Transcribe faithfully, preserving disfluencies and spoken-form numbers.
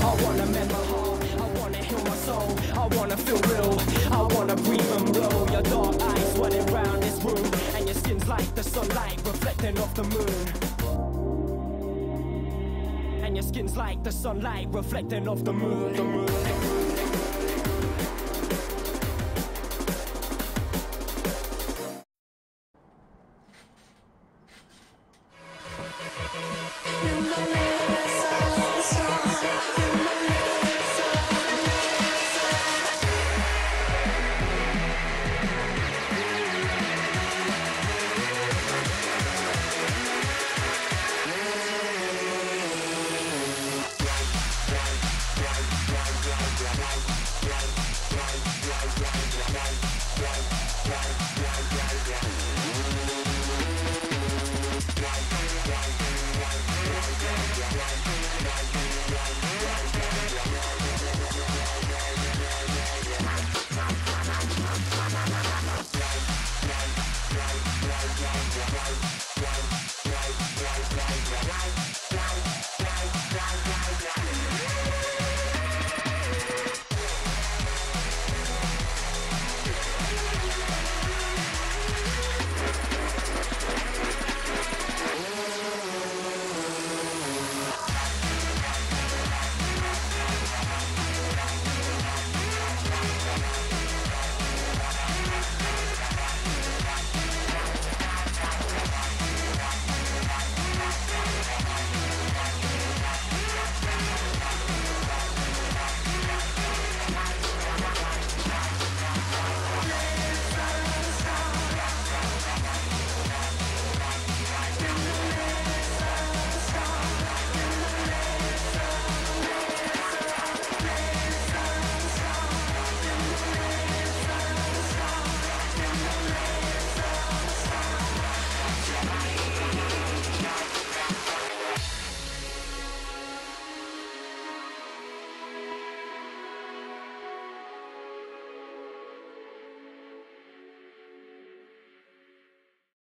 I wanna mend my heart, I wanna heal my soul, I wanna feel real, I wanna breathe and blow. Your dark eyes swirling round this room, and your skin's like the sunlight reflecting off the moon. And your skin's like the sunlight reflecting off the moon, the moon, the moon.